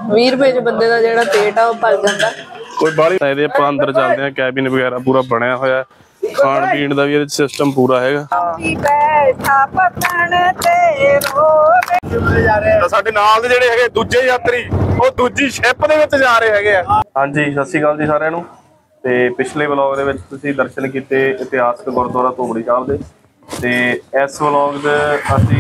20 रुपए च बंदे का जिहड़ा पेट आ भर जाता। कोई बाहली ਇਹਦੇ ਆਪਾਂ ਅੰਦਰ ਚੱਲਦੇ ਆ। ਕੈਬਿਨ ਵਗੈਰਾ ਪੂਰਾ ਬਣਿਆ ਹੋਇਆ, ਖਾਣ ਪੀਣ ਦਾ ਵੀ ਇਹਦੇ ਸਿਸਟਮ ਪੂਰਾ ਹੈਗਾ। ਤਾਂ ਸਾਡੇ ਨਾਲ ਦੇ ਜਿਹੜੇ ਹੈਗੇ ਦੂਜੇ ਯਾਤਰੀ ਉਹ ਦੂਜੀ ਸ਼ਿਪ ਦੇ ਵਿੱਚ ਜਾ ਰਹੇ ਹੈਗੇ ਆ। ਹਾਂਜੀ, ਸਤਿ ਸ਼੍ਰੀ ਅਕਾਲ ਜੀ ਸਾਰਿਆਂ ਨੂੰ। ਤੇ ਪਿਛਲੇ ਵਲੌਗ ਦੇ ਵਿੱਚ ਤੁਸੀਂ ਦਰਸ਼ਨ ਕੀਤੇ ਇਤਿਹਾਸਕ ਗੁਰਦੁਆਰਾ ਧੂਮੜੀ ਸਾਹਿਬ ਦੇ, ਤੇ ਇਸ ਵਲੌਗ ਦੇ ਅਸੀਂ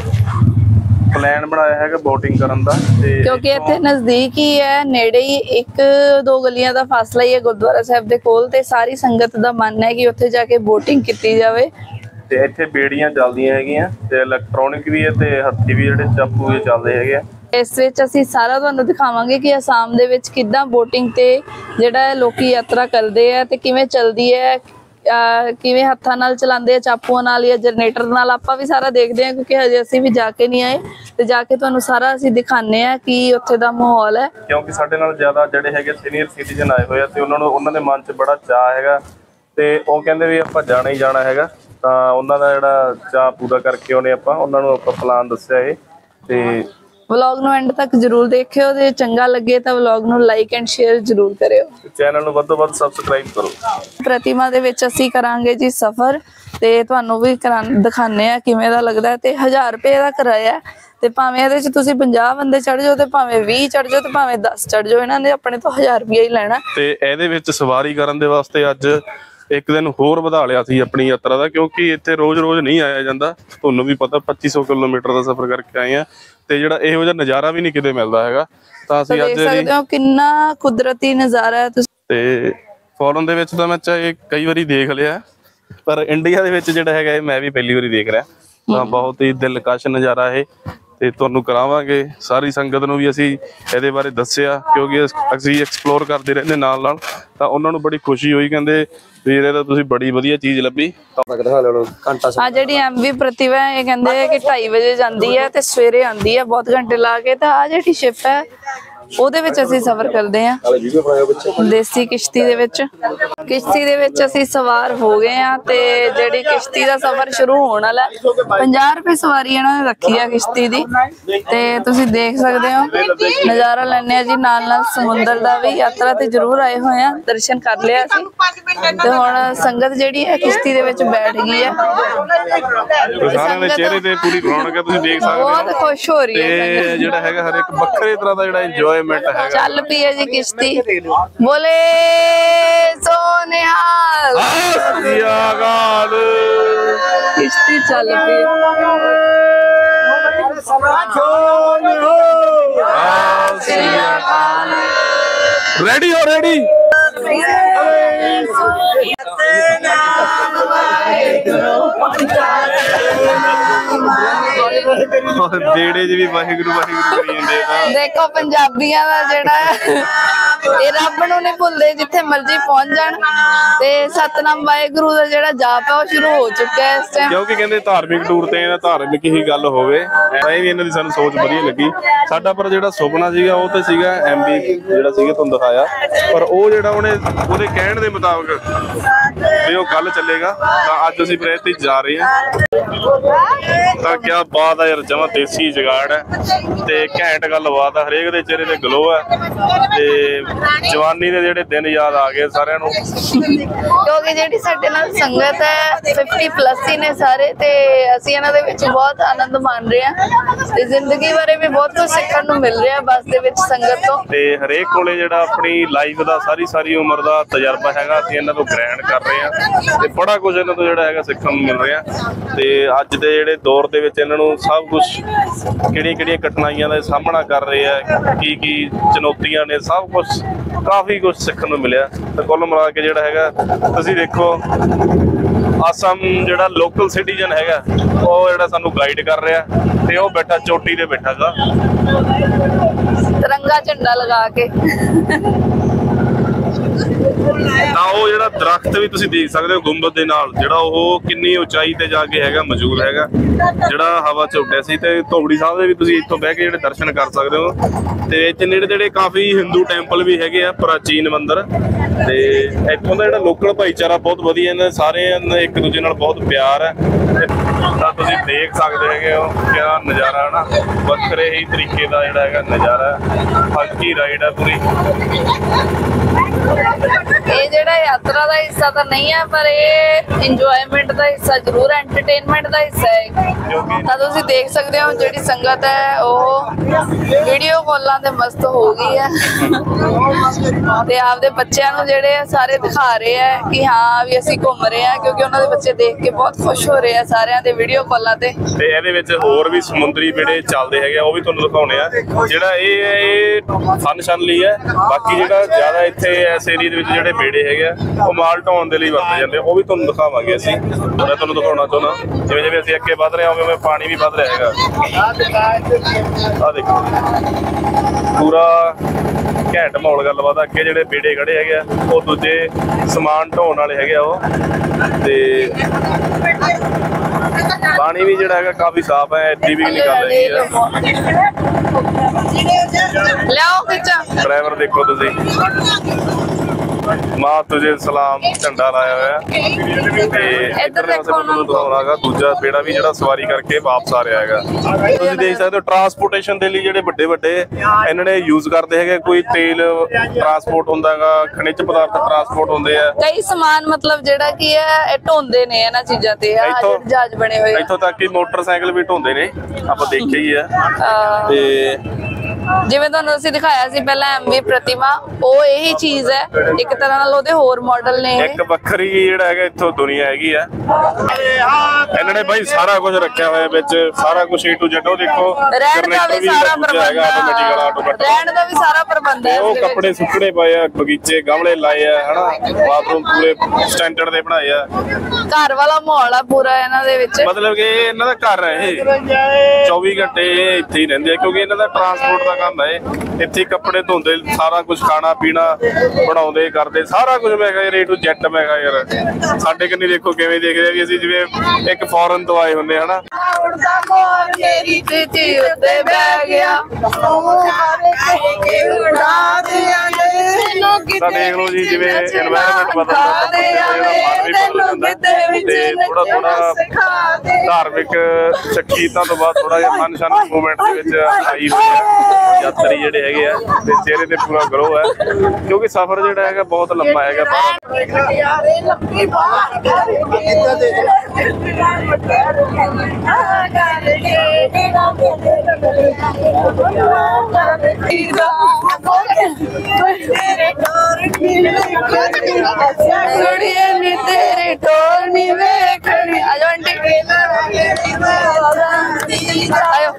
प्लान बनाया है बोटिंग करन दा, क्योंकि इत्थे नजदीक ही है, नेड़े ही 1-2 गलियां दा फासला ही है गुरुद्वारा साहब दे कोल, ते सारी संगत दा मन है कि उत्थे जाके बोटिंग कीती जावे। ते इत्थे बेड़ियां चलदियां हैगियां ते इलैक्ट्रॉनिक भी है ते हत्थी भी जिहड़े चापू भी चलदे हैगे। इस विच असीं सारा तुहानूं दिखावांगे कि आसाम दे विच किद्दां बोटिंग ते जिहड़ा लोकी यात्रा करदे आ ते किवें चलदी है, किवें हत्थां नाल चलांदे आ, चापूआं नाल या जनरेटर नाल। आपां भी सारा देखदे आ क्योंकि हजे असीं भी जाके नहीं आए, ते जाके तुहानूं सारा असीं दिखाने आ कि उत्थे दा माहौल है। क्योंकि साडे नाल ज़्यादा जिहड़े हैगे सीनियर सिटीजन आए होए आ ते उन्हां दे मन च बड़ा चाह हैगा, ते ओह कहंदे भी आपां जाना ही जाना हैगा। तां उन्हां दा जिहड़ा चाह पूरा करके ओने आपां उन्हां नूं आपां प्लान दस्सिआ है। ते व्लॉग नूं एंड तक जरूर देखियो, ते चंगा लगे तो व्लॉग नूं लाइक एंड शेयर जरूर करियो। चैनल नूं वध तो वध सबसक्राइब करो। प्रतिमा दे विच असीं करांगे जी सफर, ते तुहानूं भी दिखाने आ किवें दा लगदा है। ते 1000 रुपए दा किराया है, ते भावें इहदे च तुसीं 50 बंदे चढ़ जाओ, ते भावें 20 चढ़ जाओ, ते भावें 10 चढ़ जाओ, इन्हां ने अपने तो 1000 रुपया ही लैणा। ते इहदे विच सवारी करन दे वास्ते अज एक दिन होर वधा लिया सी अपनी यात्रा का, क्योंकि इत्थे रोज रोज नहीं आया जाता। तुहानूं भी पता 2500 किलोमीटर का सफर करके आए हैं, ते जिहड़ा इहो जिहा नज़ारा भी नहीं किते मिलदा हैगा। तां असीं अज देख सकदे हो किन्ना कुदरती नज़ारा है। ते फॉरन दे विच तां मैं चाहे कई बारी देख लिया, पर इंडिया दे विच जिहड़ा हैगा मैं भी पहली बारी देख रहा। तां बहुत ही दिलकश नज़ारा है, ਤੇ ਤੁਹਾਨੂੰ ਕਰਾਵਾਂਗੇ। ਸਾਰੀ ਸੰਗਤ ਨੂੰ ਵੀ ਅਸੀਂ ਇਹਦੇ ਬਾਰੇ ਦੱਸਿਆ, ਕਿਉਂਕਿ ਅਸੀਂ ਐਕਸਪਲੋਰ ਕਰਦੇ ਰਹਿੰਦੇ ਨਾਲ ਨਾਲ, ਤਾਂ ਉਹਨਾਂ ਨੂੰ ਬੜੀ ਖੁਸ਼ੀ ਹੋਈ। ਕਹਿੰਦੇ ਵੀਰ ਇਹ ਤਾਂ ਤੁਸੀਂ ਬੜੀ ਵਧੀਆ ਚੀਜ਼ ਲੱਭੀ। ਆ ਜਿਹੜੀ ਐਮਵੀ ਪ੍ਰਤਿਭਾ ਇਹ ਕਹਿੰਦੇ ਕਿ 2:30 ਵਜੇ ਜਾਂਦੀ ਹੈ ਤੇ ਸਵੇਰੇ ਆਉਂਦੀ ਹੈ ਬਹੁਤ ਘੰਟੇ ਲਾ ਕੇ। ਤਾਂ ਆ ਜਿਹੜੀ ਸ਼ਿਪ ਹੈ ਉਹਦੇ ਵਿੱਚ ਅਸੀਂ ਸਫ਼ਰ ਕਰਦੇ ਆ ਦੇਸੀ ਕਿਸ਼ਤੀ ਦੇ ਵਿੱਚ। ਕਿਸ਼ਤੀ ਦੇ ਵਿੱਚ ਅਸੀਂ ਸਵਾਰ ਹੋ ਗਏ ਆ, ਤੇ ਜਿਹੜੀ ਕਿਸ਼ਤੀ ਦਾ ਸਫ਼ਰ ਸ਼ੁਰੂ ਹੋਣ ਵਾਲਾ 50 ਰੁਪਏ ਸਵਾਰੀ ਇਹਨਾਂ ਨੇ ਰੱਖੀ ਆ ਕਿਸ਼ਤੀ ਦੀ। ਤੇ ਤੁਸੀਂ ਦੇਖ ਸਕਦੇ ਹੋ ਨਜ਼ਾਰਾ ਲੈਣੇ ਆ ਜੀ, ਨਾਲ ਨਾਲ ਸਮੁੰਦਰ ਦਾ ਵੀ। ਯਾਤਰਾ ਤੇ ਜ਼ਰੂਰ ਆਏ ਹੋਏ ਆ, ਦਰਸ਼ਨ ਕਰ ਲਿਆ ਅਸੀਂ, ਤੇ ਹੁਣ ਸੰਗਤ ਜਿਹੜੀ ਹੈ ਕਿਸ਼ਤੀ ਦੇ ਵਿੱਚ ਬੈਠ ਗਈ ਹੈ। ਸਾਰਿਆਂ ਦੇ ਚਿਹਰੇ ਤੇ ਪੂਰੀ ਰੌਣਕ ਹੈ, ਤੁਸੀਂ ਦੇਖ ਸਕਦੇ ਹੋ। ਬਹੁਤ ਖੁਸ਼ ਹੋ ਰਹੀ ਹੈ ਤੇ ਜਿਹੜਾ ਹੈਗਾ ਹਰ ਇੱਕ ਵੱਖਰੇ ਤਰ੍ਹਾਂ ਦਾ ਜਿਹੜਾ ਇੰਜੋਏ चल पी है जी किश्ती। बोले सोनिहाल किश्ती चल पी। रेडी हो रेडी जेड़े जी भी वाहिगुरू वाहिगुरू करी जांदे आ। देखो पंजाबियां दा जेड़ा ਇਹ ਰੱਬ ਨੂੰ ਨਹੀਂ ਭੁੱਲਦੇ, ਜਿੱਥੇ ਮਰਜ਼ੀ ਪਹੁੰਚ ਜਾਣ। ਤੇ ਸਤਨਾਮ ਵਾਹਿਗੁਰੂ ਦਾ ਜਿਹੜਾ ਜਾਪ ਹੈ ਉਹ ਸ਼ੁਰੂ ਹੋ ਚੁੱਕਿਆ ਹੈ ਇਸ ਟਾਈਮ, ਕਿਉਂਕਿ ਕਹਿੰਦੇ ਧਾਰਮਿਕ ਟੂਰ ਤੇ ਧਾਰਮਿਕ ਹੀ ਗੱਲ ਹੋਵੇ। ਐਵੇਂ ਵੀ ਇਹਨਾਂ ਦੀ ਸਾਨੂੰ ਸੋਚ ਵਧੀਆ ਲੱਗੀ। ਸਾਡਾ ਪਰ ਜਿਹੜਾ ਸੁਪਨਾ ਸੀਗਾ ਉਹ ਤਾਂ ਸੀਗਾ ਐਮਬੀ ਜਿਹੜਾ ਸੀਗਾ ਤੁਹਾਨੂੰ ਦਿਖਾਇਆ, ਪਰ ਉਹ ਜਿਹੜਾ ਉਹਦੇ ਕਹਿਣ ਦੇ ਮੁਤਾਬਕ ਵੀ ਉਹ ਕੱਲ ਚੱਲੇਗਾ। ਤਾਂ ਅੱਜ ਅਸੀਂ ਫਿਰ ਇੱਥੇ ਜਾ ਰਹੇ ਹਾਂ। ਤਾਂ ਕਿਆ ਬਾਤ ਹੈ ਯਾਰ, ਜਮਾਂ ਦੇਸੀ ਜੁਗਾੜ ਹੈ ਤੇ ਘੈਂਟ ਗੱਲਬਾਤ ਹੈ। ਹਰੇਕ ਦੇ ਚਿਹਰੇ ਤੇ ਗਲੋ ਹੈ, ਤੇ ਜਵਾਨੀ ਦੇ ਜਿਹੜੇ ਦਿਨ ਯਾਦ ਆ ਗਏ ਸਾਰਿਆਂ ਨੂੰ। ਕਿਉਂਕਿ ਜਿਹੜੀ ਸਾਡੇ ਨਾਲ ਸੰਗਤ ਹੈ 50+ ਹੀ ਨੇ ਸਾਰੇ, ਤੇ ਅਸੀਂ ਇਹਨਾਂ ਦੇ ਵਿੱਚ ਬਹੁਤ ਆਨੰਦ ਮਾਣ ਰਹੇ ਹਾਂ, ਤੇ ਜ਼ਿੰਦਗੀ ਬਾਰੇ ਵੀ ਬਹੁਤ ਕੁਝ ਸਿੱਖਣ ਨੂੰ ਮਿਲ ਰਿਹਾ ਬੱਸ ਦੇ ਵਿੱਚ ਸੰਗਤ ਤੋਂ। ਤੇ ਹਰੇਕ ਕੋਲੇ ਜਿਹੜਾ ਆਪਣੀ ਲਾਈਫ ਦਾ ਸਾਰੀ ਉਮਰ ਦਾ ਤਜਰਬਾ ਹੈਗਾ, ਅਸੀਂ ਇਹਨਾਂ ਤੋਂ ਗ੍ਰਹਿਣ ਕਰ ਰਹੇ ਹਾਂ, ਤੇ ਬੜਾ ਕੁਝ ਇਹਨਾਂ ਤੋਂ ਜਿਹੜਾ ਹੈਗਾ ਸਿੱਖਣ ਨੂੰ ਮਿਲ ਰਿਹਾ। ਤੇ ਅੱਜ ਦੇ ਜਿਹੜੇ ਦੌਰ ਦੇ ਵਿੱਚ ਇਹਨਾਂ ਨੂੰ ਸਭ ਕੁਝ ਕਿਹੜੀਆਂ ਕਠਿਨਾਈਆਂ ਦਾ ਸਾਹਮਣਾ ਕਰ ਰਹੇ ਆ, ਕੀ ਚੁਣੌਤੀਆਂ ਨੇ, ਸਭ ਕੁਝ ਕਾਫੀ ਕੁਝ ਸਿੱਖਣ ਨੂੰ ਮਿਲਿਆ। ਤੇ ਕੁੱਲ ਮਿਲਾ ਕੇ ਜਿਹੜਾ ਹੈਗਾ ਤੁਸੀਂ ਦੇਖੋ ਆਸਾਮ ਜਿਹੜਾ ਲੋਕਲ ਸਿਟੀਜ਼ਨ ਹੈਗਾ ਉਹ ਜਿਹੜਾ ਸਾਨੂੰ ਗਾਈਡ ਕਰ ਰਿਹਾ, ਤੇ ਉਹ ਬੈਠਾ ਚੋਟੀ ਤੇ ਬੈਠਾ ਗਾ ਤਿਰੰਗਾ ਝੰਡਾ ਲਗਾ ਕੇ। ਤਾਂ ਉਹ ਜਿਹੜਾ ਦਰਖਤ ਵੀ ਤੁਸੀਂ ਦੇਖ ਸਕਦੇ ਹੋ ਗੁੰਬਦ ਦੇ ਨਾਲ, ਜਿਹੜਾ ਉਹ ਕਿੰਨੀ ਉਚਾਈ ਤੇ ਜਾ ਕੇ ਹੈਗਾ ਮੌਜੂਦ ਹੈਗਾ। ਜਿਹੜਾ ਹਵਾ 'ਚ ਉੱਡਿਆ ਸੀ। ਤੇ ਧੌੜੀ ਸਾਹਿਬ ਦੇ ਵੀ ਤੁਸੀਂ ਇੱਥੋਂ ਬਹਿ ਕੇ ਜਿਹੜੇ ਦਰਸ਼ਨ ਕਰ ਸਕਦੇ ਹੋ। ਤੇ ਇੱਥੇ ਨੇੜੇ ਕਾਫੀ ਹਿੰਦੂ ਟੈਂਪਲ ਵੀ ਹੈਗੇ ਆ, ਪ੍ਰਾਚੀਨ ਮੰਦਿਰ। ਤੇ ਇੱਥੋਂ ਦਾ ਜਿਹੜਾ ਲੋਕਲ ਭਾਈਚਾਰਾ ਬਹੁਤ ਵਧੀਆ ਨੇ, ਸਾਰੇ ਇੱਕ ਦੂਜੇ ਨਾਲ ਬਹੁਤ ਪਿਆਰ ਹੈ। ਤਾਂ ਤੁਸੀਂ ਦੇਖ ਸਕਦੇ ਹੈਗੇ ਹੋ ਕਿਆ ਨਜ਼ਾਰਾ ਹੈ ਨਾ, ਵੱਖਰੇ ਹੀ ਤਰੀਕੇ ਦਾ ਜਿਹੜਾ ਹੈਗਾ ਨਜ਼ਾਰਾ। ਹਲਕੀ ਰਾਈਡ ਹੈ ਪੂਰੀ। ਇਹ ਜਿਹੜਾ ਯਾਤਰਾ ਦਾ ਹਿੱਸਾ ਤਾਂ ਨਹੀਂ ਹੈ, ਪਰ ਇਹ ਇੰਜੋਇਮੈਂਟ ਦਾ ਹਿੱਸਾ ਜ਼ਰੂਰ, ਐਂਟਰਟੇਨਮੈਂਟ ਦਾ ਹਿੱਸਾ ਹੈ। ਤਾਂ ਤੁਸੀਂ ਦੇਖ ਸਕਦੇ ਹੋ ਜਿਹੜੀ ਸੰਗਤ ਹੈ ਉਹ ਵੀਡੀਓ ਕਾਲਾਂ ਤੇ ਮਸਤ ਹੋ ਗਈ ਹੈ ਤੇ ਆਪਦੇ ਬੱਚਿਆਂ ਨੂੰ ਜਿਹੜੇ ਆ ਸਾਰੇ ਦਿਖਾ ਰਹੇ ਆ ਕਿ ਹਾਂ ਵੀ ਅਸੀਂ ਘੁੰਮ ਰਹੇ ਆ, ਕਿਉਂਕਿ ਉਹਨਾਂ ਦੇ ਬੱਚੇ ਦੇਖ ਕੇ ਬਹੁਤ ਖੁਸ਼ ਹੋ ਰਹੇ ਆ ਸਾਰਿਆਂ ਦੇ ਵੀਡੀਓ ਕਾਲਾਂ ਤੇ। ਤੇ ਇਹਦੇ ਵਿੱਚ ਹੋਰ ਵੀ ਸਮੁੰਦਰੀ ਬੇੜੇ ਚੱਲਦੇ ਹੈਗੇ, ਉਹ ਵੀ ਤੁਹਾਨੂੰ ਦਿਖਾਉਣੇ ਆ। ਜਿਹੜਾ ਇਹ ਫਨ ਲਈ ਹੈ। ਬਾਕੀ ਜਿਹੜਾ ਜ਼ਿਆਦਾ ਇੱਥੇ ਇਸ ਏਰੀਏ ਦੇ ਵਿੱਚ ਜਿਹੜੇ ਬੇੜੇ ਹੈਗੇ ਆ ਉਹ ਮਾਲ ਢਾਉਣ ਦੇ ਲਈ ਵਰਤੇ ਜਾਂਦੇ, ਉਹ ਵੀ ਤੁਹਾਨੂੰ ਦਿਖਾਵਾਂਗੇ ਅਸੀਂ। ਮੈਂ ਤੁਹਾਨੂੰ ਦਿਖਾਉਣਾ ਚਾਹੁੰਦਾ ਜਿਵੇਂ ਜਿਵੇਂ ਅਸੀਂ ਅੱਗੇ ਵੱਧ ਰਹੇ ਹਾਂ ਉਵੇਂ ਪਾਣੀ ਵੀ ਵੱਧ ਰਿਹਾ ਹੈਗਾ। ਆਹ ਦੇਖੋ ਪੂਰਾ ਘੈਂਟ ਮਾਹੌਲ ਗੱਲਬਾਤ। ਅੱਗੇ ਜਿਹੜੇ ਬੇੜੇ ਖੜੇ ਹੈਗੇ ਆ ਉਹ ਦੂਜੇ ਸਮਾਨ ਢੋਣ ਵਾਲੇ ਹੈਗੇ ਆ ਉਹ। ਤੇ ਪਾਣੀ ਵੀ ਜਿਹੜਾ ਹੈਗਾ ਕਾਫੀ ਸਾਫ਼ ਹੈ, ਐਡੀ ਵੀ ਨਹੀਂ ਗੱਲ ਹੈਗੀ ਆ। ਲਿਆਓ ਖਿੱਚਾ। ਡਰਾਈਵਰ ਦੇਖੋ ਤੁਸੀਂ, ਮਾਂ ਤੁਝੇ ਸਲਾਮ ਝੰਡਾ ਲਾਇਆ ਹੋਇਆ। ਤੇ ਇੱਧਰ ਤੁਹਾਨੂੰ ਦਿਖਾਉਣਾਗਾ ਦੂਜਾ ਬੇੜਾ ਵੀ ਜਿਹੜਾ ਸਵਾਰੀ ਕਰਕੇ ਵਾਪਸ ਆ ਰਿਹਾ ਹੈਗਾ। ਤੁਸੀਂ ਦੇਖ ਸਕਦੇ ਹੋ ਟਰਾਂਸਪੋਰਟੇਸ਼ਨ ਦੇ ਲਈ ਜਿਹੜੇ ਵੱਡੇ ਵੱਡੇ ਇਹਨਾਂ ਨੇ ਯੂਜ਼ ਕਰਦੇ ਹੈਗੇ। ਕੋਈ ਤੇਲ ਟਰਾਂਸਪੋਰਟ ਹੁੰਦਾ ਹੈਗਾ, ਖਣਿਜ ਪਦਾਰਥ ਟਰਾਂਸਪੋਰਟ ਹੁੰਦੇ ਆ, ਕਈ ਸਮਾਨ ਮਤਲਬ ਜਿਹੜਾ ਕੀ ਹੈ ਇਹ ਢੋਂਦੇ ਨੇ ਇਹਨਾਂ ਚੀਜ਼ਾਂ ਤੇ। ਜਹਾਜ਼ ਬਣੇ ਹੋਏ ਇੱਥੋਂ ਤੱਕ ਕਿ ਮੋਟਰਸਾਈਕਲ ਵੀ ਢੋਂਦੇ ਨੇ, ਆਪਾਂ ਦੇਖਿਆ ਹੀ ਆ। ਤੇ ਜਿਵੇਂ ਤੁਹਾਨੂੰ ਅਸੀਂ ਦਿਖਾਇਆ ਸੀ ਪਹਿਲਾਂ ਐਮਵੀ ਪ੍ਰਤਿਮਾ, ਉਹ ਇਹੀ ਚੀਜ਼ ਹੈ ਇੱਕ ਤਰ੍ਹਾਂ ਨਾਲ, ਉਹਦੇ ਹੋਰ ਮਾਡਲ ਨੇ। ਇੱਕ ਵੱਖਰੀ ਜਿਹੜਾ ਹੈਗਾ ਇੱਥੋਂ ਦੁਨੀਆ ਹੈਗੀ ਆ। ਇਹਨਾਂ ਨੇ ਬਾਈ ਸਾਰਾ ਕੁਝ ਰੱਖਿਆ ਹੋਇਆ ਵਿੱਚ, ਸਾਰਾ ਕੁਝ A to Z। ਉਹ ਦੇਖੋ ਰਹਿਣ ਦਾ ਵੀ ਸਾਰਾ ਪ੍ਰਬੰਧ ਹੈ, ਰਹਿਣ ਦਾ ਵੀ ਸਾਰਾ ਪ੍ਰਬੰਧ ਹੈ। ਉਹ ਕੱਪੜੇ ਸੁੱਕਣੇ ਪਏ ਆ, ਬਗੀਚੇ ਗਮਲੇ ਲਾਏ ਆ ਹਨਾ, ਬਾਥਰੂਮ ਪੂਰੇ ਸਟੈਂਡਰਡ ਦੇ ਬਣਾਏ ਆ। ਘਰ ਵਾਲਾ ਮਾਹੌਲ ਆ ਪੂਰਾ ਇਹਨਾਂ ਦੇ ਵਿੱਚ, ਮਤਲਬ ਕਿ ਇਹਨਾਂ ਦਾ ਘਰ ਹੈ ਇਹ। 24 ਘੰਟੇ ਇੱਥੇ ਹੀ ਰਹਿੰਦੇ ਆ, ਕਿਉਂਕਿ ਇਹਨਾਂ ਦਾ ਟਰਾਂਸਪੋਰਟ ਦਾ ਕੰਮ ਹੈ। ਇੱਥੇ ਕੱਪੜੇ ਧੋਂਦੇ, ਸਾਰਾ ਕੁਝ ਖਾਣਾ ਪੀਣਾ ਬਣਾਉਂਦੇ ਕਰਦੇ, ਸਾਰਾ ਕੁਝ। ਮੈਂ ਕਿਹਾ ਯਾਰ A to Z। ਮੈਂ ਕਿਹਾ ਯਾਰ ਸਾਡੇ ਕੰਨੀ ਦੇਖੋ ਕਿਵੇਂ ਦੇਖਦੇ ਆ ਵੀ ਅਸੀਂ ਜਿਵੇਂ ਇੱਕ ਫੋਰਨ ਤੋਂ ਆਏ ਹੁੰਦੇ ਹਨਾ। ਮੇਰੀ ਚੀਚੀ ਉੱਤੇ ਬਹਿ ਗਿਆ ਤਾਂ ਦੇਖ ਲਓ ਜੀ ਜਿਵੇਂ এনवायरमेंट ਬਦਲਦਾ ਤੇ ਥੋੜਾ ਥੋੜਾ ਧਾਰਮਿਕ ਸ਼ਖਸੀਅਤਾਂ ਤੋਂ ਬਾਅਦ ਥੋੜਾ ਜਿਹਾ ਫਨ ਸ਼ਨ ਮੂਵਮੈਂਟ ਦੇ ਵਿੱਚ ਆਈ ਹੋਈ ਹੈ ਯਾਤਰੀ ਜਿਹੜੇ ਹੈਗੇ ਆ। ਤੇ ਚਿਹਰੇ ਤੇ ਪੂਰਾ ਗਲੋ ਹੈ, ਕਿਉਂਕਿ ਸਫ਼ਰ ਜਿਹੜਾ ਹੈਗਾ ਬਹੁਤ ਲੰਬਾ ਹੈਗਾ। ਤੇਰੇ ਟੋਰ ਨੀ ਵੇਖਣੀ। ਆਜੋ ਆਂਟੀ, ਆਇਓ।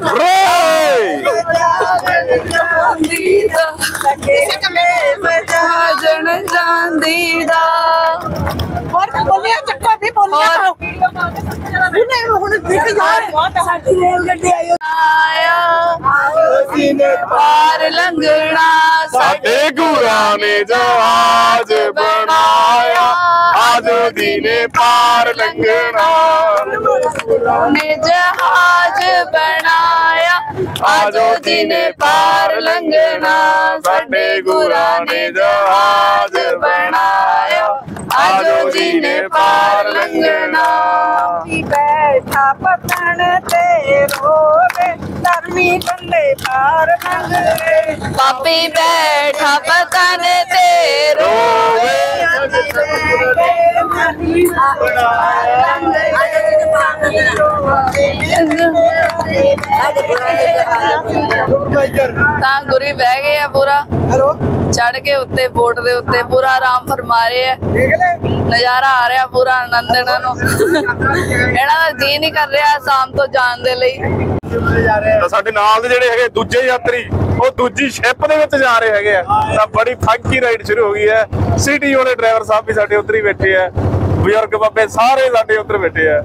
ਜਣ ਜਾਂਦੀ ਦਾ ਬੋਲਿਆ ਚੱਕਾ ਵੀ ਬੋਲਿਆ ਹੁਣ ਸਾਡੀ ਰੇਲ ਗੱਡੀ ਆਇਆ ਸੀਨੇ ਪਾਰ ਲੰਘਣਾ ਸਾਡੇ ਗੁਰਾਂ ਨੇ ਜਹਾਜ਼ ਬਣਾਇਆ, ਆਜੋ ਦੀਨੇ ਪਾਰ ਲੰਘਣਾ ਨੇ ਜਹਾਜ਼ ਬਣਾਇਆ, ਆਜੋ ਦੀਨੇ ਪਾਰ ਲੰਘਣਾ ਸਾਡੇ ਗੁਰਾਂ ਨੇ ਜਹਾਜ਼ ਬਣਾਇਆ, ਆਜੋ ਦੀਨੇ ਪਾਰ ਲੰਘਣਾ। ਬੈਠਾ ਪਤਣ ਤੇ ਰੋਵੇ ਧਰਮੀ ਬੰਦੇ ਪਾਰ ਲੰਘੇ, ਪਾਪੀ ਬੈਠਾ ਪਤਨ ਤੇ ਰੋਵੇ ਤਾਂ ਗੁਰੀ ਬਹਿ ਗਏ ਆ ਪੂਰਾ ਚੜ ਕੇ ਉੱਤੇ ਬੋਟ ਦੇ ਉੱਤੇ, ਪੂਰਾ ਆਰਾਮ ਫਰਮਾ ਰਹੇ ਆ। ਨਜ਼ਾਰਾ ਆ ਰਿਹਾ ਪੂਰਾ ਆਨੰਦ ਇਹਨਾਂ ਨੂੰ। ਇਹਨਾਂ ਦਾ ਜੀ ਨਹੀਂ ਕਰ ਰਿਹਾ ਸ਼ਾਮ ਤੋਂ ਜਾਣ ਦੇ ਲਈ। ਤਾਂ ਸਾਡੇ ਨਾਲ ਦੇ ਜਿਹੜੇ ਹੈਗੇ ਦੂਜੇ ਯਾਤਰੀ ਉਹ ਦੂਜੀ ਸ਼ਿਪ ਦੇ ਵਿੱਚ ਜਾ ਰਹੇ ਹੈਗੇ ਆ। ਤਾਂ ਬੜੀ ਫੰਕੀ ਰਾਈਡ ਸ਼ੁਰੂ ਹੋ ਗਈ ਹੈ। ਸਿਟੀ ਵਾਲੇ ਡਰਾਈਵਰ ਸਾਹਿਬ ਵੀ ਸਾਡੇ ਉੱਧਰ ਹੀ ਬੈਠੇ ਆ, ਬਜ਼ੁਰਗ ਬਾਬੇ ਸਾਰੇ ਸਾਡੇ ਉੱਧਰ ਬੈਠੇ ਆ।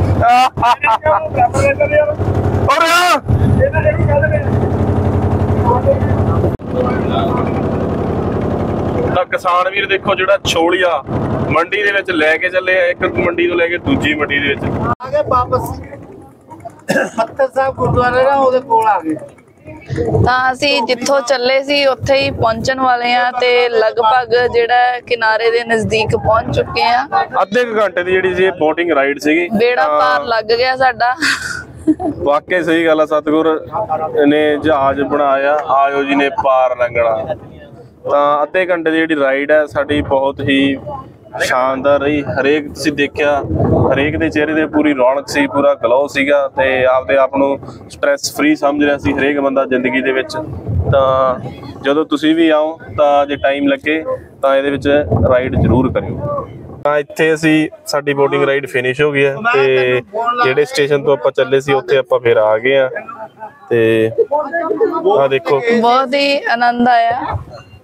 ਤਾਂ ਕਿਸਾਨ ਵੀਰ ਦੇਖੋ ਜਿਹੜਾ ਛੋਲੀਆ ਮੰਡੀ ਦੇ ਵਿੱਚ ਲੈ ਕੇ ਚੱਲੇ ਆ, ਇੱਕ ਮੰਡੀ ਤੋਂ ਲੈ ਕੇ ਦੂਜੀ ਮੰਡੀ ਦੇ ਵਿੱਚ ਆਗੇ ਵਾਪਸ ਪੱਤਰ ਸਾਹਿਬ ਗੁਰਦੁਆਰੇ ਨਾ ਉਹਦੇ ਕੋਲ ਆ ਗਏ। ਤਾਂ ਅਸੀਂ ਜਿੱਥੋਂ ਚੱਲੇ ਸੀ ਉੱਥੇ ਹੀ ਪਹੁੰਚਣ ਵਾਲੇ ਆ ਤੇ ਲਗਭਗ ਜਿਹੜਾ ਕਿਨਾਰੇ ਦੇ ਨਜ਼ਦੀਕ ਪਹੁੰਚ ਚੁੱਕੇ ਆ। ਅੱਧੇ ਕੁ ਘੰਟੇ ਦੀ ਜਿਹੜੀ ਸੀ ਇਹ ਬੋਟਿੰਗ ਰਾਈਡ ਸੀਗੀ। ਬੇੜਾ ਪਾਰ ਲੱਗ ਗਿਆ ਸਾਡਾ। ਵਾਕਈ ਸਹੀ ਗੱਲ ਆ, ਸਤਿਗੁਰ ਨੇ ਜਹਾਜ਼ ਬਣਾਇਆ, ਆਇਓ ਜੀ ਨੇ ਪਾਰ ਲੰਘਣਾ। ਤਾਂ ਅੱਧੇ ਘੰਟੇ ਦੀ ਜਿਹੜੀ ਰਾਈਡ ਹੈ ਸਾਡੀ ਬਹੁਤ ਹੀ ਸ਼ਾਨਦਾਰ ਰਹੀ। ਹਰੇਕ ਤੁਸੀਂ ਦੇਖਿਆ, ਹਰੇਕ ਦੇ ਚਿਹਰੇ ਤੇ ਪੂਰੀ ਰੌਣਕ ਸੀ, ਪੂਰਾ ਗਲੋ ਸੀਗਾ ਤੇ ਆਪਦੇ ਆਪ ਨੂੰ ਸਟ੍ਰੈਸ ਫ੍ਰੀ ਸਮਝ ਰਿਹਾ ਸੀ ਹਰੇਕ ਬੰਦਾ ਜ਼ਿੰਦਗੀ ਦੇ ਵਿੱਚ। ਤਾਂ ਜਦੋਂ ਤੁਸੀਂ ਵੀ ਆਓ ਤਾਂ ਜੇ ਟਾਈਮ ਲੱਗੇ ਤਾਂ ਇਹਦੇ ਵਿੱਚ ਰਾਈਡ ਜ਼ਰੂਰ ਕਰਿਓ। ਤਾਂ ਇੱਥੇ ਅਸੀਂ ਸਾਡੀ ਬੋਟਿੰਗ ਰਾਈਡ ਫਿਨਿਸ਼ ਹੋ ਗਈ ਹੈ ਤੇ ਜਿਹੜੇ ਸਟੇਸ਼ਨ ਤੋਂ ਆਪਾਂ ਚੱਲੇ ਸੀ ਉੱਥੇ ਆਪਾਂ ਫਿਰ ਆ ਗਏ ਆ। ਤੇ ਆ ਦੇਖੋ ਬਹੁਤ ਹੀ ਆਨੰਦ ਆਇਆ।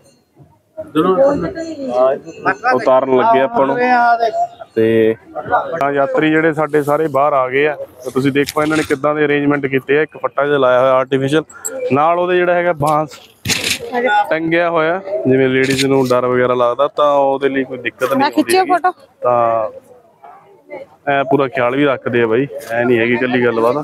ਉਤਾਰਨ ਲੱਗੇ ਆਪਾਂ ਨੂੰ ਤੇ ਯਾਤਰੀ ਜਿਹੜੇ ਸਾਡੇ ਸਾਰੇ ਬਾਹਰ ਆ ਗਏ ਆ। ਤੁਸੀਂ ਦੇਖੋ ਇਹਨਾਂ ਨੇ ਕਿੱਦਾਂ ਦੇ ਅਰੇਂਜਮੈਂਟ ਕੀਤੇ ਆ। ਇੱਕ ਫੱਟਾ ਜਿਹਾ ਲਾਇਆ ਹੋਇਆ ਆਰਟੀਫੀਸ਼ੀਅਲ, ਨਾਲ ਉਹਦੇ ਜਿਹੜਾ ਹੈਗਾ ਬਾਂਸ ਟੰਗਿਆ ਹੋਇਆ, ਜਿਵੇਂ ਲੇਡੀਜ਼ ਨੂੰ ਡਰ ਵਗੈਰਾ ਲੱਗਦਾ ਤਾਂ ਉਹਦੇ ਲਈ ਕੋਈ ਦਿੱਕਤ ਨਹੀਂ ਆਉਂਦੀ। ਤਾਂ ਐ ਪੂਰਾ ਖਿਆਲ ਵੀ ਰੱਖਦੇ ਆ ਬਾਈ, ਐ ਨਹੀਂ ਹੈਗੀ ਇਕੱਲੀ ਗੱਲਬਾਤ।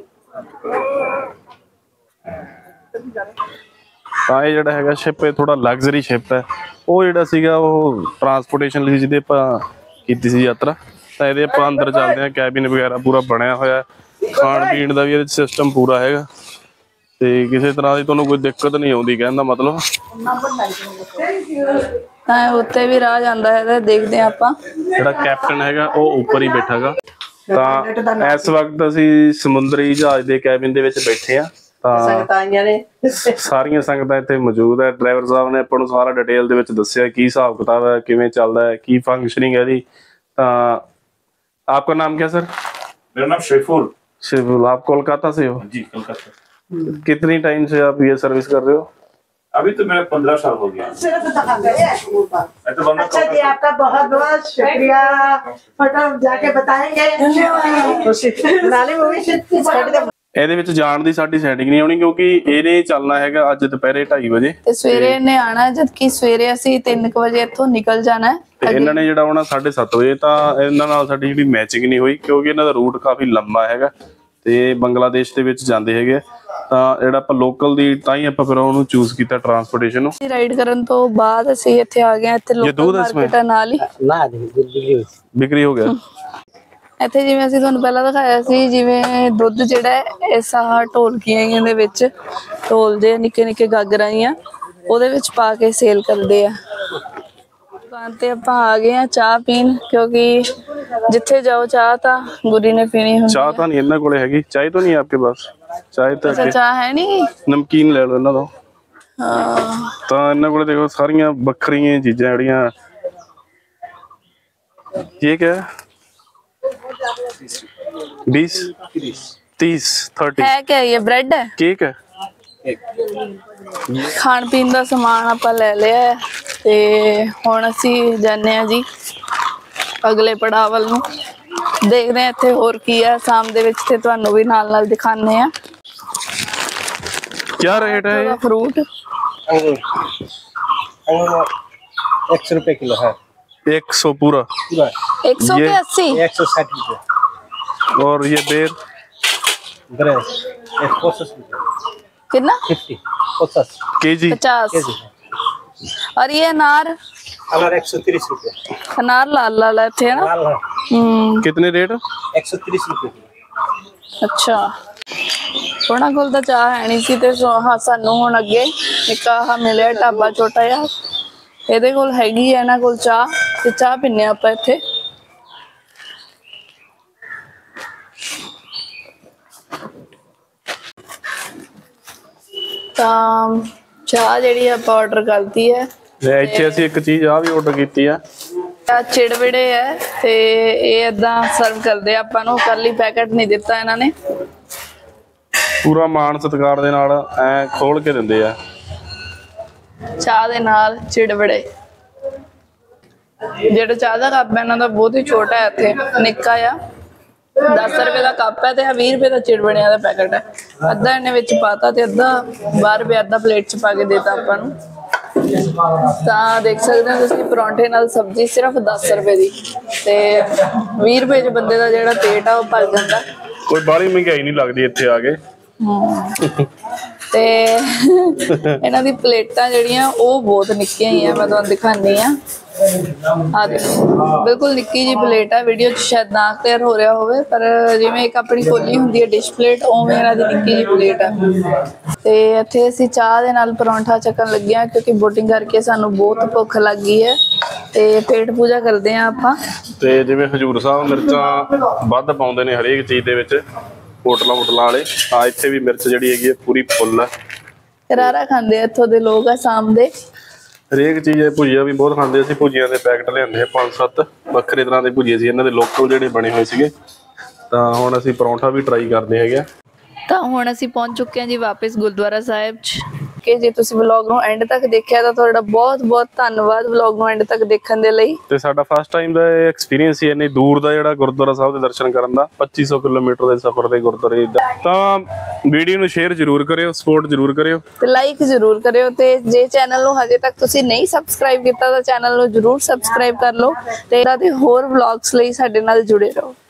ਤਾਂ ਇਹ ਜਿਹੜਾ ਹੈਗਾ ਸ਼ਿਪ ਇਹ ਥੋੜਾ ਲਗਜ਼ਰੀ ਸ਼ਿਪ ਹੈ। ਉਹ ਜਿਹੜਾ ਸੀਗਾ ਉਹ ਟਰਾਂਸਪੋਰਟੇਸ਼ਨ ਲਈ ਜਿਹਦੇ ਆਪਾਂ ਕੀਤੀ ਸੀ ਯਾਤਰਾ। ਤਾਂ ਇਹਦੇ ਆਪਾਂ ਅੰਦਰ ਚੱਲਦੇ ਹਾਂ। ਕੈਬਿਨ ਵਗੈਰਾ ਪੂਰਾ ਬਣਿਆ ਹੋਇਆ, ਖਾਣ ਪੀਣ ਦਾ ਵੀ ਇਹਦੇ ਸਿਸਟਮ ਪੂਰਾ ਹੈਗਾ ਤੇ ਕਿਸੇ ਤਰ੍ਹਾਂ ਦੀ ਤੁਹਾਨੂੰ ਕੋਈ ਦਿੱਕਤ ਨਹੀਂ ਆਉਂਦੀ, ਕਹਿਣ ਦਾ ਮਤਲਬ। ਤਾਂ ਉੱਤੇ ਵੀ ਰਾਹ ਜਾਂਦਾ ਹੈ, ਦੇਖਦੇ ਹਾਂ ਆਪਾਂ। ਜਿਹੜਾ ਕੈਪਟਨ ਹੈਗਾ ਉਹ ਉੱਪਰ ਹੀ ਬੈਠਾ ਗਾ। ਤਾਂ ਇਸ ਵਕਤ ਅਸੀਂ ਸਮੁੰਦਰੀ ਜਹਾਜ਼ ਦੇ ਕੈਬਿਨ ਦੇ ਵਿੱਚ ਬੈਠੇ ਆ। ਤਾਂ ਸਾਰੀਆਂ ਸੰਗਤਾਂ ਇੱਥੇ ਮੌਜੂਦ ਹੈ। ਡਰਾਈਵਰ ਸਾਹਿਬ ਨੇ ਆਪਾਂ ਨੂੰ ਸਾਰਾ ਡਿਟੇਲ ਦੇ ਵਿੱਚ ਦੱਸਿਆ ਕੀ ਹਿਸਾਬ ਕਿਤਾਬ ਹੈ, ਕਿਵੇਂ ਚੱਲਦਾ ਹੈ, ਕੀ ਫੰਕਸ਼ਨਿੰਗ ਹੈ ਇਹਦੀ। ਤਾਂ आपका नाम क्या सर? मेरा नाम शेफुल। शेफुल, आप कोलकाता से हो? जी, कोलकाता। कितनी टाइम से आप ये सर्विस कर रहे हो? अभी तो मेरा 15 साल हो गया। अच्छा जी, आपका बहुत बहुत शुक्रिया। फोटो जाके बताएंगे। ਇਹਦੇ ਵਿੱਚ ਜਾਣ ਦੀ ਸਾਡੀ ਸੈਟਿੰਗ ਨਹੀਂ ਆਉਣੀ ਕਿਉਂਕਿ ਇਹਨੇ ਚੱਲਣਾ ਹੈਗਾ ਅੱਜ ਦੁਪਹਿਰੇ 2:30 ਵਜੇ ਤੇ ਸਵੇਰੇ ਇਹਨੇ ਆਣਾ, ਜਦ ਕਿ ਸਵੇਰੇ ਅਸੀਂ 3 ਵਜੇ ਇੱਥੋਂ ਨਿਕਲ ਜਾਣਾ ਹੈ। ਤੇ ਇਹਨਾਂ ਨੇ ਜਿਹੜਾ ਆਉਣਾ 7:30 ਵਜੇ। ਤਾਂ ਇਹਨਾਂ ਨਾਲ ਸਾਡੀ ਜਿਹੜੀ ਮੈਚਿੰਗ ਨਹੀਂ ਹੋਈ ਕਿਉਂਕਿ ਇਹਨਾਂ ਦਾ ਰੂਟ ਕਾਫੀ ਲੰਬਾ ਹੈਗਾ ਤੇ ਬੰਗਲਾਦੇਸ਼ ਦੇ ਵਿੱਚ ਜਾਂਦੇ ਹੈਗੇ। ਤਾਂ ਜਿਹੜਾ ਆਪਾਂ ਲੋਕਲ ਦੀ ਤਾਂ ਹੀ ਆਪਾਂ ਫਿਰ ਉਹਨੂੰ ਚੂਜ਼ ਕੀਤਾ ਟਰਾਂਸਪੋਰਟੇਸ਼ਨ ਨੂੰ। ਰਾਈਡ ਕਰਨ ਤੋਂ ਬਾਅਦ ਅਸੀਂ ਇੱਥੇ ਆ ਗਏ। ਇੱਥੇ ਲੋਕਲ ਮਾਰਕੀਟ ਨਾਲ ਹੀ ਵਿਕਰੀ ਹੋ ਗਿਆ। ਇੱਥੇ ਜਿਵੇਂ ਅਸੀਂ ਤੁਹਾਨੂੰ ਪਹਿਲਾਂ ਦਿਖਾਇਆ ਸੀ, ਜਿਵੇਂ ਦੁੱਧ ਜਿਹੜਾ ਇਸ ਆਹ ਢੋਲਕੀਆਂ ਦੇ ਵਿੱਚ ਢੋਲਦੇ ਨਿੱਕੇ ਨਿੱਕੇ ਗਾਗਰਾਂ ਆ, ਉਹਦੇ ਵਿੱਚ ਪਾ ਕੇ ਸੇਲ ਕਰਦੇ ਆ। ਦੁਕਾਨ ਤੇ ਆਪਾਂ ਆ ਗਏ ਆ ਚਾਹ ਪੀਣ, ਕਿਉਂਕਿ ਜਿੱਥੇ ਜਾਓ ਚਾਹ ਤਾਂ ਗੁਰੀ ਨੇ ਪੀਣੀ ਹੁੰਦੀ। ਚਾਹ ਤਾਂ ਨਹੀਂ ਇਹਨਾਂ ਕੋਲੇ ਹੈਗੀ। ਚਾਹ ਤਾਂ ਨਹੀਂ ਆਪਕੇ ਪਾਸ? ਚਾਹ ਤਾਂ ਚਾਹ ਹੈ ਨਹੀਂ, ਨਮਕੀਨ ਲੈ ਲਓ ਇਹਨਾਂ ਤੋਂ। ਹਾਂ, ਤਾਂ ਇਹਨਾਂ ਕੋਲੇ ਦੇਖੋ ਸਾਰੀਆਂ ਵੱਖਰੀਆਂ ਚੀਜ਼ਾਂ ਜਿਹੜੀਆਂ। ਇਹ ਕਿਆ 20 30 30 है क्या? ये ब्रेड है, केक है। ਖਾਣ ਪੀਣ ਦਾ ਸਮਾਨ ਆਪਾਂ ਲੈ ਲਿਆ ਹੈ ਤੇ ਹੁਣ ਅਸੀਂ ਜਾਂਦੇ ਆ ਜੀ ਅਗਲੇ ਪੜਾਅ ਵੱਲ ਨੂੰ। ਦੇਖਦੇ ਆ ਇੱਥੇ ਹੋਰ ਕੀ ਆ ਸ਼ਾਮ ਦੇ ਵਿੱਚ ਤੇ ਤੁਹਾਨੂੰ ਵੀ ਨਾਲ ਨਾਲ ਦਿਖਾਉਂਦੇ ਆ। क्या रेट है? फ्रूट अंगूर 100 रुपए किलो है। 100 पूरा? 100 के 80? 160 रुपए। और ये बेर? ग्रेस 50 रुपए। कितना? 50 केजी? 50। और ये अनार? अनार 130 रुपए। अनार लाल लाल है थे ना। कितने रेट? 130 रुपए। ਅੱਛਾ, ਉਹਨਾਂ ਕੋਲ ਤਾਂ ਚਾਹ ਹੈ ਨਹੀਂ ਸੀ ਤੇ ਸਾਨੂੰ ਹੁਣ ਅੱਗੇ ਇੱਕ ਆਹ ਮਿਲਿਆ ਢਾਬਾ ਛੋਟਾ ਜਿਹਾ, ਇਹਦੇ ਕੋਲ ਹੈਗੀ ਹੈ ਇਹਨਾਂ ਕੋਲ ਚਾਹ ਤੇ ਚਾਹ ਪੀਨੇ ਆਪਾਂ ਇੱਥੇ। ਤਾਂ ਚਾਹ ਜਿਹੜੀ ਆਪਾਂ ਆਰਡਰ ਕਰਤੀ ਹੈ। ਇੱਥੇ ਅਸੀਂ ਇੱਕ ਚੀਜ਼ ਆ ਵੀ ਆਰਡਰ ਕੀਤੀ ਆ, ਚਿੜਵੜੇ ਹੈ ਤੇ ਇਹ ਏਦਾਂ ਸਰਵ ਕਰਦੇ ਆ ਆਪਾਂ ਨੂੰ। ਕੱਲੀ ਪੈਕਟ ਨਹੀਂ ਦਿੱਤਾ ਇਹਨਾਂ ਨੇ, ਪੂਰਾ ਮਾਣ ਸਤਿਕਾਰ ਦੇ ਨਾਲ ਐ ਖੋਲ ਕੇ ਦਿੰਦੇ ਆ ਚਾਹ ਦੇ ਨਾਲ ਚਿੜਵੜੇ। ਜਿਹੜਾ ਚਾਹ ਦਾ ਕੱਪ ਹੈ ਇਹਨਾਂ ਦਾ ਬਹੁਤ ਹੀ ਛੋਟਾ ਹੈ, ਇੱਥੇ ਨਿੱਕਾ ਆ 10 ਰੁਪਏ ਦਾ ਕੱਪ ਹੈ ਤੇ 20 ਰੁਪਏ ਦਾ ਚਿੜਵੜਿਆਂ ਦਾ ਪੈਕਟ ਹੈ। ਅੱਧਾ ਇਹਨੇ ਵਿੱਚ ਪਾਤਾ ਤੇ ਅੱਧਾ ਬਾਹਰ ਵੀ ਅੱਧਾ ਪਲੇਟ 'ਚ ਪਾ ਕੇ ਦੇਤਾ ਆਪਾਂ ਨੂੰ। ਤਾਂ ਦੇਖ ਸਕਦੇ ਹੋ ਤੁਸੀਂ ਪਰੌਂਠੇ ਨਾਲ ਸਬਜ਼ੀ ਸਿਰਫ 10 ਰੁਪਏ ਦੀ ਤੇ 20 ਰੁਪਏ 'ਚ ਬੰਦੇ ਦਾ ਜਿਹੜਾ ਪੇਟ ਆ ਉਹ ਭਰ ਜਾਂਦਾ। ਕੋਈ ਬਾਹਲੀ ਮਹਿੰਗਾਈ ਨਹੀਂ ਲੱਗਦੀ ਇੱਥੇ ਆ ਕੇ। ਤੇ ਇਹਨਾਂ ਦੀ ਪਲੇਟਾਂ ਜਿਹੜੀਆਂ ਉਹ ਬਹੁਤ ਨਿੱਕੀਆਂ ਹੀ ਆ, ਮੈਂ ਤੁਹਾਨੂੰ ਦਿਖਾਨੀ ਆ। ਆ ਦੇਖੋ ਬਿਲਕੁਲ ਨਿੱਕੀ ਜੀ ਪਲੇਟ ਆ, ਵੀਡੀਓ 'ਚ ਸ਼ਾਇਦ ਨਾ ਕਲੀਅਰ ਹੋ ਰਿਹਾ ਹੋਵੇ, ਪਰ ਜਿਵੇਂ ਇੱਕ ਆਪਣੀ ਕੋਲੀ ਹੁੰਦੀ ਹੈ ਡਿਸ਼ ਪਲੇਟ, ਉਵੇਂ ਇਹਨਾਂ ਦੀ ਨਿੱਕੀ ਜੀ ਪਲੇਟ ਆ। ਤੇ ਇੱਥੇ ਅਸੀਂ ਚਾਹ ਦੇ ਨਾਲ ਪਰੌਂਠਾ ਚੱਕਣ ਲੱਗੇ ਆ, ਕਿਉਂਕਿ ਬੋਟਿੰਗ ਕਰਕੇ ਸਾਨੂੰ ਬਹੁਤ ਭੁੱਖ ਲੱਗ ਗਈ ਹੈ ਤੇ ਪੇਟ ਪੂਜਾ ਕਰਦੇ ਆ ਆਪਾਂ। ਤੇ ਜਿਵੇਂ ਹਜੂਰ ਸਾਹਿਬ ਮਿਰਚਾਂ ਵੱਧ ਪਾਉਂਦੇ ਨੇ ਹਰੇਕ ਚੀਜ਼ ਦੇ ਵਿੱਚ, ਹੋਟਲਾਂ ਵਾਲੇ ਆ ਇੱਥੇ ਵੀ ਮਿਰਚ ਜਿਹੜੀ ਹੈਗੀ ਪੂਰੀ ਫੁੱਲ ਆ। ਕਰਾਰਾ ਖਾਂਦੇ ਇੱਥੋਂ ਦੇ ਲੋਕ, ਆਸਾਮ ਦੇ ਹਰੇਕ ਚੀਜ਼। ਭੁਜੀਆ ਵੀ ਬਹੁਤ ਖਾਂਦੇ ਅਸੀਂ, ਭੁਜੀਆਂ ਦੇ ਪੈਕਟ ਲਿਆਂਦੇ ਆ 5-7 ਵੱਖਰੇ ਤਰ੍ਹਾਂ ਦੇ ਭੁਜੀਏ ਸੀ ਇਹਨਾਂ ਦੇ, ਲੋਕਲ ਜਿਹੜੇ ਬਣੇ ਹੋਏ ਸੀਗੇ। ਤਾਂ ਹੁਣ ਅਸੀਂ ਪਰੌਂਠਾ ਵੀ ਟਰਾਈ ਕਰਦੇ ਹੈਗੇ। ਤਾਂ ਹੁਣ ਅਸੀਂ ਪਹੁੰਚ ਚੁੱਕੇ ਹਾਂ ਜੀ ਵਾਪਸ ਗੁਰਦੁਆਰਾ ਸਾਹਿਬ 'ਚ। ਕਿ ਜੇ ਤੁਸੀਂ ਵਲੌਗ ਨੂੰ ਐਂਡ ਤੱਕ ਦੇਖਿਆ ਤਾਂ ਤੁਹਾਡਾ ਬਹੁਤ ਬਹੁਤ ਧੰਨਵਾਦ ਵਲੌਗ ਨੂੰ ਐਂਡ ਤੱਕ ਦੇਖਣ ਦੇ ਲਈ। ਤੇ ਸਾਡਾ ਫਸਟ ਟਾਈਮ ਦਾ ਐਕਸਪੀਰੀਅੰਸ ਸੀ ਇੰਨੀ ਦੂਰ ਦਾ ਜਿਹੜਾ ਗੁਰਦੁਆਰਾ ਸਾਹਿਬ ਦੇ ਦਰਸ਼ਨ ਕਰਨ ਦਾ, 2500 ਕਿਲੋਮੀਟਰ ਦੇ ਸਫ਼ਰ ਦੇ ਗੁਰਦੁਆਰੇ ਦਾ। ਤਾਂ ਵੀਡੀਓ ਨੂੰ ਸ਼ੇਅਰ ਜ਼ਰੂਰ ਕਰਿਓ, ਸਪੋਰਟ ਜ਼ਰੂਰ ਕਰਿਓ ਤੇ ਲਾਈਕ ਜ਼ਰੂਰ ਕਰਿਓ। ਤੇ ਜੇ ਚੈਨਲ ਨੂੰ ਹਜੇ ਤੱਕ ਤੁਸੀਂ ਨਹੀਂ ਸਬਸਕ੍ਰਾਈਬ ਕੀਤਾ ਤਾਂ ਚੈਨਲ ਨੂੰ ਜ਼ਰੂਰ ਸਬਸਕ੍ਰਾਈਬ ਕਰ ਲਓ ਤੇ ਇਹਨਾਂ ਦੇ ਹੋਰ ਵਲੌਗਸ ਲਈ ਸਾਡੇ ਨਾਲ ਜੁੜੇ ਰਹੋ।